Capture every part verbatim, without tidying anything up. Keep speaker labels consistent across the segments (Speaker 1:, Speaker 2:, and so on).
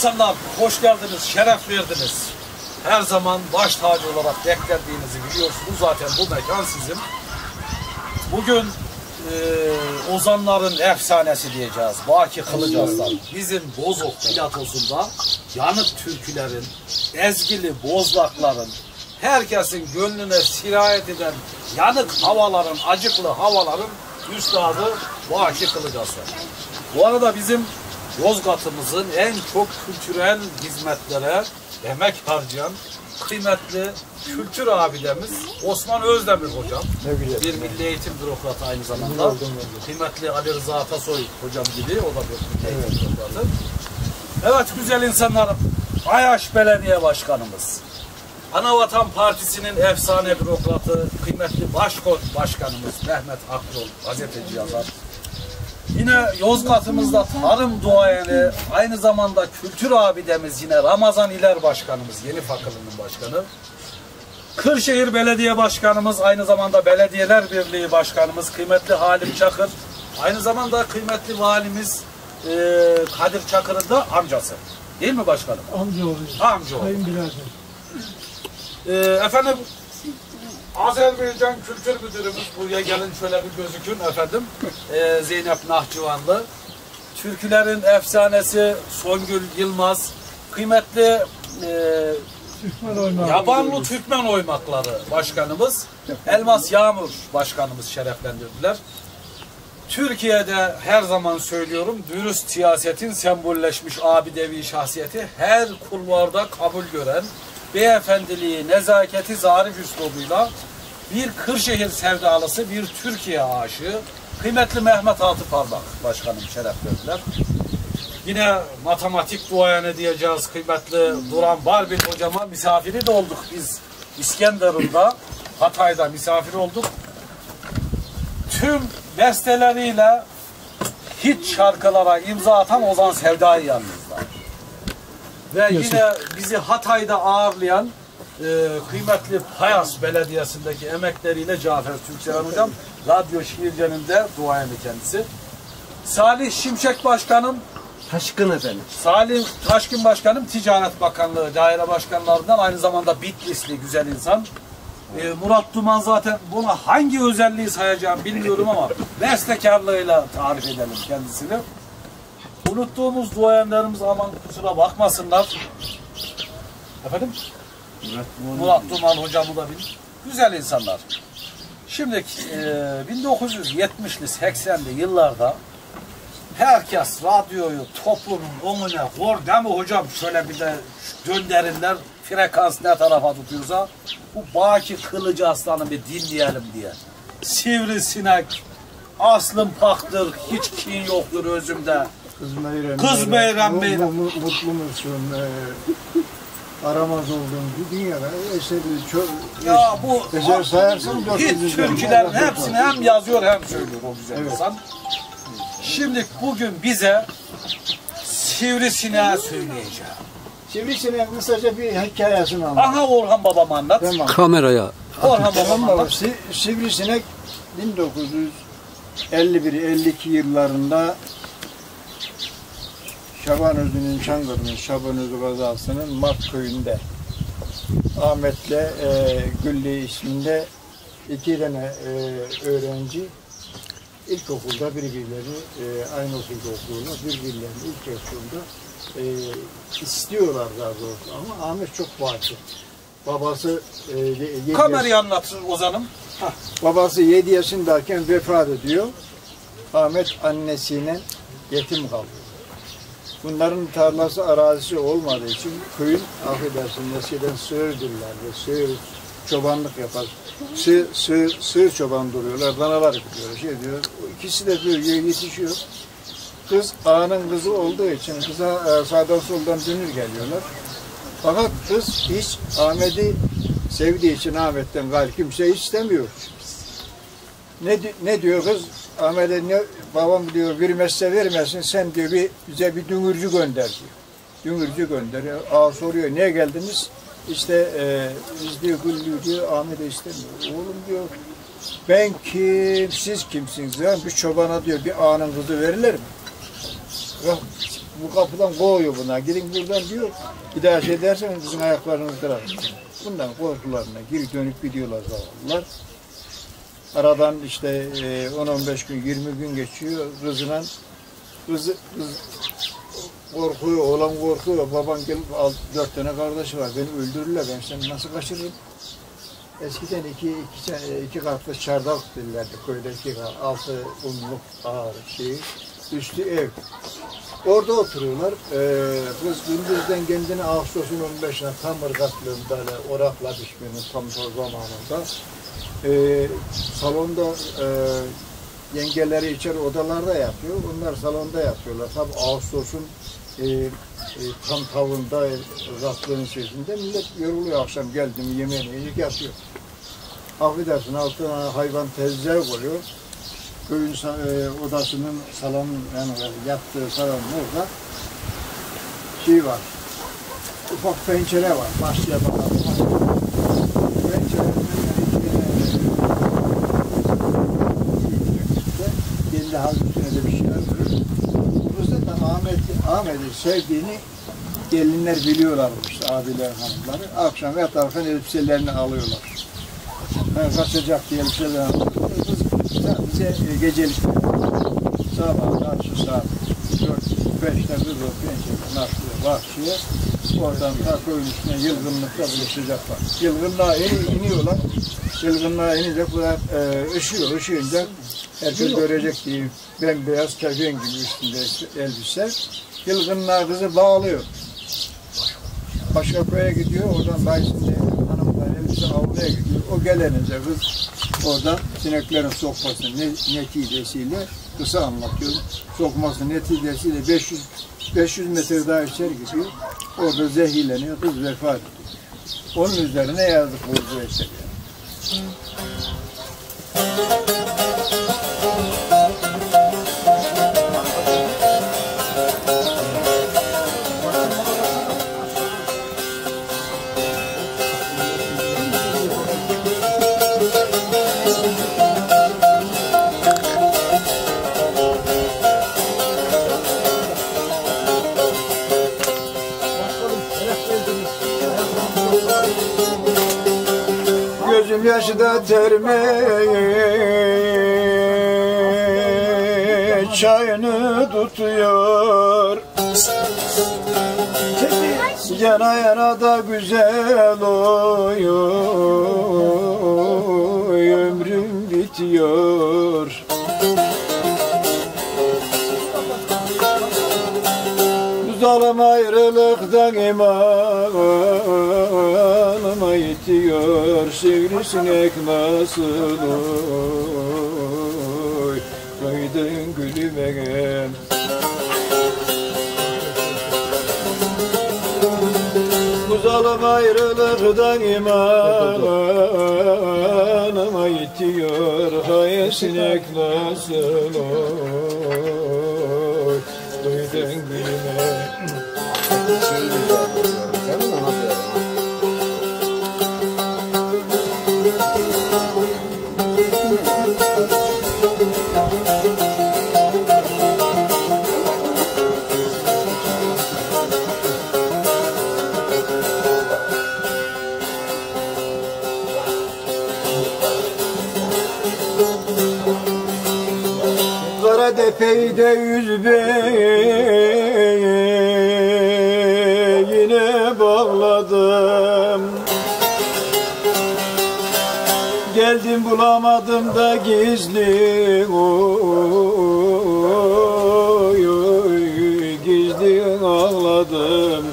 Speaker 1: insanlar, hoş geldiniz, şeref verdiniz. Her zaman baş tacı olarak beklendiğinizi biliyorsunuz. Zaten bu mekan sizin. Bugün e, ozanların efsanesi diyeceğiz. Baki Kılıcaslan. Bizim Bozok platosunda yanık türkülerin, ezgili bozlakların, herkesin gönlüne sirayet eden yanık havaların, acıklı havaların üstadı Baki Kılıcaslan. Bu arada bizim Yozgat'ımızın en çok kültürel hizmetlere emek harcayan kıymetli kültür abidemiz Osman Özdemir hocam. Bir milli eğitim bürokratı aynı zamanda. Kıymetli Ali Rıza Atasoy hocam gibi, o da bir milli eğitim bürokratı. Evet güzel insanlarım, Ayaş Belediye Başkanımız, Anavatan Partisi'nin efsane bürokratı, kıymetli Başkot Başkanımız Mehmet Akrol, gazeteci yazar. Yine Yozgat'ımızda tarım duayeni, aynı zamanda kültür abidemiz yine Ramazan İler Başkanımız, Yeni Fakılının başkanı. Kırşehir Belediye Başkanımız, aynı zamanda Belediyeler Birliği Başkanımız kıymetli Halim Çakır. Aynı zamanda kıymetli valimiz e, Kadir Çakır'ın da amcası. Değil mi başkanım?
Speaker 2: Amcaoğlu.
Speaker 1: Amcaoğlu.
Speaker 2: Sayın birader.
Speaker 1: E, efendim, Azerbaycan Kültür Müdürümüz, buraya gelin şöyle bir gözükün efendim. Ee, Zeynep Nahçıvanlı. Türkülerin efsanesi Songül Yılmaz. Kıymetli e,
Speaker 2: Türkmen
Speaker 1: Yabanlı Türkmen Oymakları Başkanımız Elmas Yağmur Başkanımız şereflendirdiler. Türkiye'de her zaman söylüyorum, dürüst siyasetin sembolleşmiş abidevi şahsiyeti her kulvarda kabul gören, beyefendiliği, nezaketi zarif üslubuyla bir Kırşehir sevdalısı, bir Türkiye aşığı, kıymetli Mehmet Altıparmak Başkanım şeref verdiler. Yine matematik duayeni diyeceğiz, kıymetli Duran Barbil hocama misafiri de olduk biz. İskenderun'da, Hatay'da misafir olduk. Tüm besteleriyle hit şarkılara imza atan Ozan Sevda'yı yanımızda. Ve yine bizi Hatay'da ağırlayan e, kıymetli Payas Belediyesi'ndeki emekleriyle Cafer Türkseven hocam, Radyo Şiircen'in de duayeni kendisi. Salih Şimşek Başkanım,
Speaker 3: Taşkın efendim.
Speaker 1: Salih Taşkın Başkanım Ticaret Bakanlığı daire başkanlarından, aynı zamanda Bitlisli güzel insan. E, Murat Duman, zaten buna hangi özelliği sayacağım bilmiyorum ama bestekarlığıyla tarif edelim kendisini. Unuttuğumuz duayenlerimiz aman kusura bakmasınlar. Efendim? Murat Duman, Murat Duman hocamı da bil. Güzel insanlar. Şimdi e, bin dokuz yüz yetmişli seksenli yıllarda herkes radyoyu toplumun önüne koy, değil mi hocam? Şöyle bir de gönderinler, frekans ne tarafa tutuyorsa, bu Baki Kılıcaslan'ı bir dinleyelim diye. Sivrisinek, aslım paktır, hiç kin yoktur özümde.
Speaker 2: Kız Meyrem.
Speaker 1: Kız Meyrem Meyrem.
Speaker 2: Mutlu musun? Ee, aramaz olduğum bir dünyada eseri çok...
Speaker 1: Ya bu
Speaker 2: eser sayarsın
Speaker 1: hit türkülerin hepsini hem yazıyor hem söylüyor o güzel
Speaker 2: evet.
Speaker 1: insan. Şimdi bugün bize Sivrisineği söyleyeceğim.
Speaker 2: Sivrisinek kısaca bir hikayesini anlat.
Speaker 1: Aha Orhan babam anlat.
Speaker 2: Tamam.
Speaker 3: Kameraya.
Speaker 1: Orhan babam
Speaker 2: Tamam,
Speaker 1: anlat.
Speaker 2: Si Sivrisinek bin dokuz yüz elli bir elli iki yıllarında Şabanözü'nün, Çankırı'nın Şabanözü kazasının Mart köyünde Ahmet'le e, Güllü isminde iki tane e, öğrenci ilkokulda birbirleri e, aynı okulda okuyorlar. Birbirlerini ilkokulda e, istiyorlar daha doğrusu ama Ahmet çok fakir. Babası e, yedi
Speaker 1: Kamerayı anlatsın Ozan'ım.
Speaker 2: Babası yedi yaşındayken vefat ediyor. Ahmet annesiyle yetim kalıyor. Bunların tarlası, arazisi olmadığı için köyün, affedersin, eskiden sığırdılar ve sığır çobanlık yapar. Sığır, sığır, sığır çoban duruyorlar, danalar gidiyor, şey diyor. İkisi de büyüyor, yetişiyor. Kız ağanın kızı olduğu için kıza e, sağdan soldan dönür geliyorlar. Fakat kız hiç Ahmet'i sevdiği için Ahmet'ten gayrı kimse istemiyor. Ne, ne diyor kız? Ahmet'e ne, babam diyor vermezse vermesin, sen diyor bir, bize bir dünürcü gönder diyor. Dünürcü gönderiyor. Ağa soruyor, niye geldiniz? İşte e, biz diyor Güllü diyor, Ahmet'e istemiyor. Oğlum diyor, ben kim, siz kimsiniz? Yani bir çobana diyor bir ağanın kızı verilir mi? Yok, bu kapıdan kovuyor buna. Gidin buradan diyor. Bir daha şey derseniz sizin ayaklarınızı kırarım. Bundan korkularına geri dönüp gidiyorlar zavallılar. Aradan işte on on beş gün, yirmi gün geçiyor. Kızına, kız, kız korkuyor, oğlan korkuyor. Baban gelip al, dört tane kardeşi var. Beni öldürürler, ben seni nasıl kaçırırım? Eskiden iki, iki, iki katlı çardak derlerdi köyde, iki kat, altı unluk ağır şey, üstü ev. Orada oturuyorlar. Ee, kız gündüzden kendini Ağustos'un on beşine tam ırgatlığında, orakla pişmenin tam o zamanında. Ee, salonda e, yengeleri içeri odalarda yapıyor, onlar salonda yapıyorlar. Tabi Ağustos'un e, e, tam tavında, ırgatlığın içerisinde millet yoruluyor, akşam geldim yemeğini yiyip yatıyor. Affedersin, altına hayvan tezgah koyuyor. Köyün e, odasının, salonun, yani yattığı salonun orada şey var, ufak pencere var, başlığa bakalım. Pencerenin kendi halüsüne de bir şeyler görür. Burada da Ahmet, Ahmet'i sevdiğini gelinler biliyorlarmış, abiler, hanımları. Akşam yatarken elbiselerini alıyorlar. Yani kaçacak diye elbiseler alıyorlar. Bize gecelik sabah karşı saat dört beşte kız o pençeden atlıyor, bakşıyor. Oradan ta köyün üstüne yılgınlıkla buluşacaklar. Yılgınlığa in, iniyorlar. Yılgınlığa inince bunlar e, ışıyor, ışıyınca herkes görecek diye bembeyaz kefen gibi üstünde elbise. Yılgınlığa kızı bağlıyor. Başka köye gidiyor, oradan dayısında hanımlar elbise avluya gidiyor. O gelenince kız oradan sineklerin sokması neticesiyle, kısa anlatıyorum, sokması neticesiyle beş yüz beş yüz metre daha içeri gidiyor. Orada zehirleniyor, kız vefat ediyor. Onun üzerine yazdık bu eseri. Gözüm yaşta termeye çayını tutuyor. Yana yana da güzel oluyor, ömrüm bitiyor. Zalim ayrılıktan imanıma yitiyor, sivrisinek nasıl oy, koydun gülüme. Bu zalim ayrılıktan imanıma yitiyor, hay sinek nasıl oy, koydun gülüme. Karadepey'de yüz beyine bağladım. Geldim bulamadım da gizli oy, oy, gizli ağladım.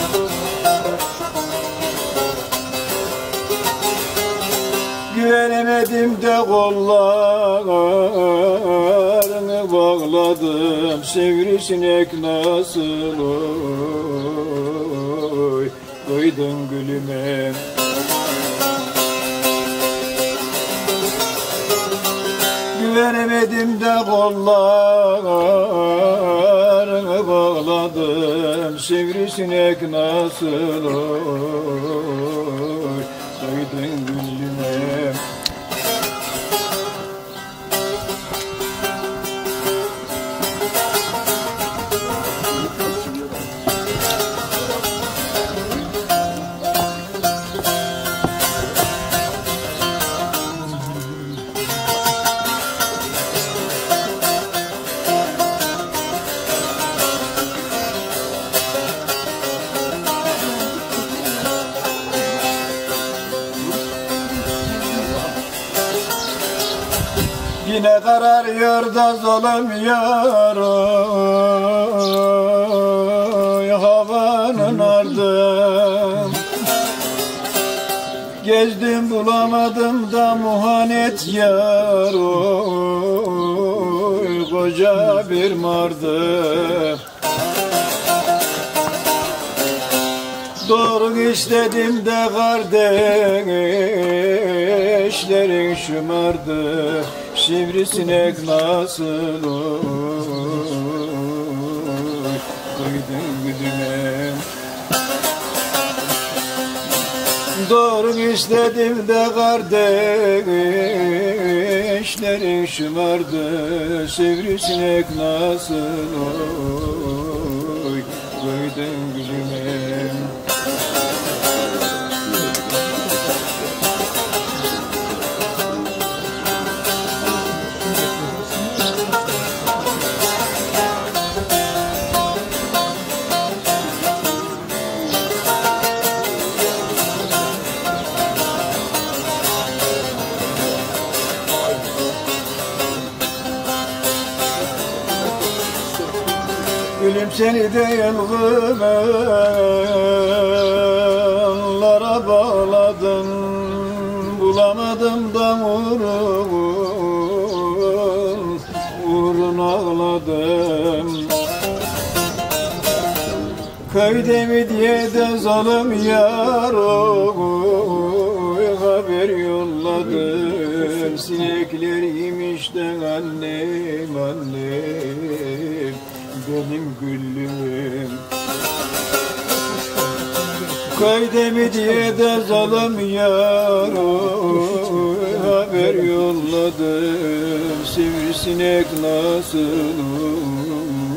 Speaker 2: Güvenemedim de kollarını bağladım, sivrisinek nasıl oy, koydun gülüme. Güvenemedim de kollarını bağladım, sivrisinek nasıl oy, koydun gülüme. Yine kararıyor da zulüm yar oy, havanın ardı. Gezdim bulamadım da muhanet yar oy, koca bir mardı. Doğru istedim de kardeşlerin şımardı. Sivrisinek nasıl oy, kıydın güdüme. Doğru istedim de kardeşlerin şımardı. Sivrisinek nasıl oy, kıydın güdüme. Gülüm seni de yılgınlara bağladım, bulamadım da uğrun, uğrun ağladım. Köyde mi diye de zalim yar oy, haber yolladım. Sinekler yemiş de annem, annem, benim güllüm. Köyde mi diye de zalim yar oy, haber yolladım. Sivrisinek nasıl